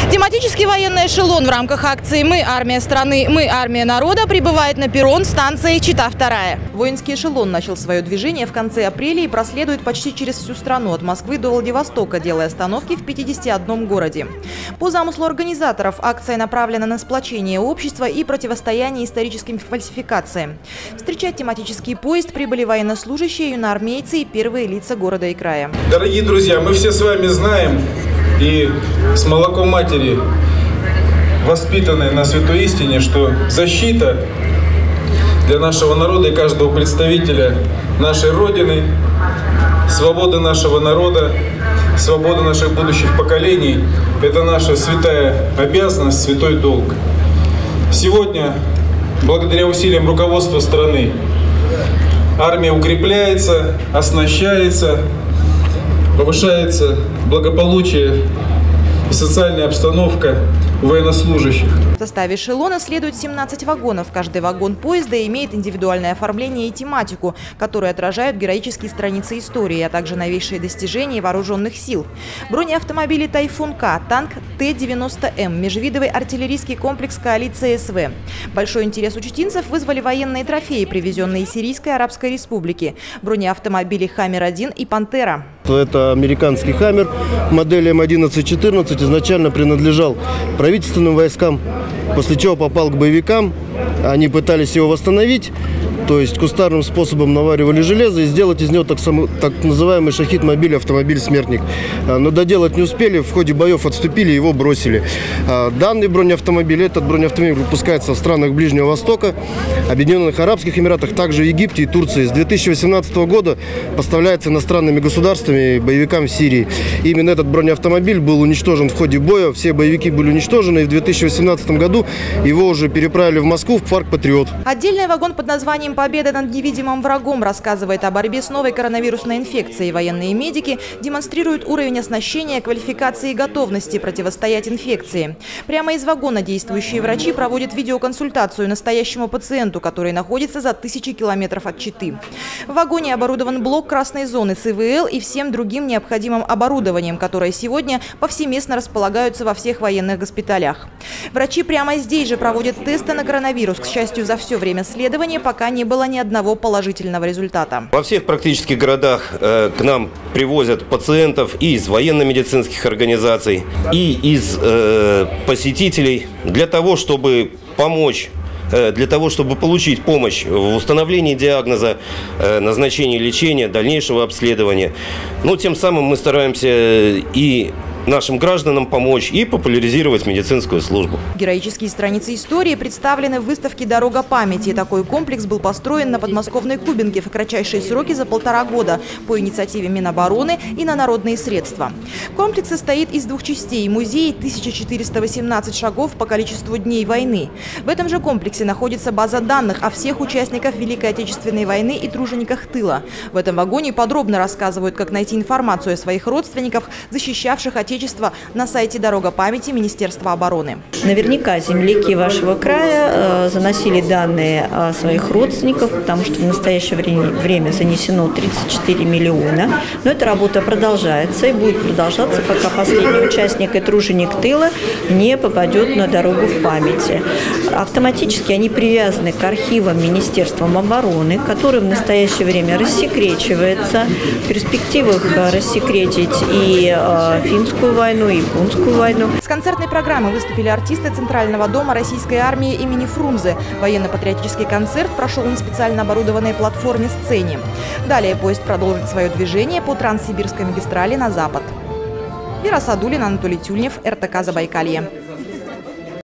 Тематический военный эшелон в рамках акции «Мы – армия страны, мы – армия народа» прибывает на перрон станции Чита-2. Воинский эшелон начал свое движение в конце апреля и проследует почти через всю страну от Москвы до Владивостока, делая остановки в 51 городе. По замыслу организаторов, акция направлена на сплочение общества и противостояние историческим фальсификациям. Встречать тематический поезд прибыли военнослужащие, юноармейцы и первые лица города и края. Дорогие друзья, мы все с вами знаем и с молоком матери, воспитанные на святой истине, что защита для нашего народа и каждого представителя нашей Родины, свобода нашего народа, свобода наших будущих поколений – это наша святая обязанность, святой долг. Сегодня, благодаря усилиям руководства страны, армия укрепляется, оснащается, повышается благополучие и социальная обстановка военнослужащих. В составе эшелона следует 17 вагонов. Каждый вагон поезда имеет индивидуальное оформление и тематику, которые отражают героические страницы истории, а также новейшие достижения вооруженных сил. Бронеавтомобили «Тайфун-К», танк Т-90М, межвидовый артиллерийский комплекс коалиции СВ. Большой интерес у читинцев вызвали военные трофеи, привезенные из Сирийской Арабской Республики. Бронеавтомобили «Хаммер-1» и «Пантера». Это американский «Хаммер» модели М1114, изначально принадлежал правительственным войскам, после чего попал к боевикам. Они пытались его восстановить, то есть кустарным способом наваривали железо и сделать из него так называемый шахид-мобиль, автомобиль-смертник. Но доделать не успели, в ходе боев отступили, его бросили. Данный бронеавтомобиль, этот бронеавтомобиль выпускается в странах Ближнего Востока, Объединенных Арабских Эмиратах, также в Египте и Турции. С 2018 года поставляется иностранными государствами боевикам в Сирии. Именно этот бронеавтомобиль был уничтожен в ходе боя, все боевики были уничтожены, и в 2018 году его уже переправили в Москву, в парк «Патриот». Отдельный вагон под названием «Победа над невидимым врагом» рассказывает о борьбе с новой коронавирусной инфекцией. Военные медики демонстрируют уровень оснащения, квалификации и готовности противостоять инфекции. Прямо из вагона действующие врачи проводят видеоконсультацию настоящему пациенту, который находится за 1000 километров от Читы. В вагоне оборудован блок красной зоны с ИВЛ и всем другим необходимым оборудованием, которое сегодня повсеместно располагаются во всех военных госпиталях. Врачи прямо здесь же проводят тесты на коронавирус. К счастью, за все время следования пока не было ни одного положительного результата. Во всех практически городах к нам привозят пациентов и из военно-медицинских организаций, и из посетителей для того, чтобы помочь, для того, чтобы получить помощь в установлении диагноза, назначении лечения, дальнейшего обследования. Но тем самым мы стараемся и нашим гражданам помочь и популяризировать медицинскую службу. Героические страницы истории представлены в выставке «Дорога памяти». Такой комплекс был построен на подмосковной Кубинке в кратчайшие сроки за 1,5 года по инициативе Минобороны и на народные средства. Комплекс состоит из 2 частей – музей 1418 шагов по количеству дней войны. В этом же комплексе находится база данных о всех участниках Великой Отечественной войны и тружениках тыла. В этом вагоне подробно рассказывают, как найти информацию о своих родственниках, защищавших Отечество, на сайте «Дорога памяти» Министерства обороны. Наверняка земляки вашего края заносили данные о своих родственниках, потому что в настоящее время занесено 34 миллиона. Но эта работа продолжается и будет продолжаться, пока последний участник и труженик тыла не попадет на дорогу памяти. Автоматически они привязаны к архивам Министерства обороны, который в настоящее время рассекречивается. В перспективах рассекретить и финскую войну, и японскую войну. С концертной программой выступили артисты Центрального дома Российской армии имени Фрунзе. Военно-патриотический концерт прошел на специально оборудованной платформе-сцене. Далее поезд продолжит свое движение по Транссибирской магистрали на запад. Вера Садулина, Анатолий Тюльнев, РТК Забайкалье.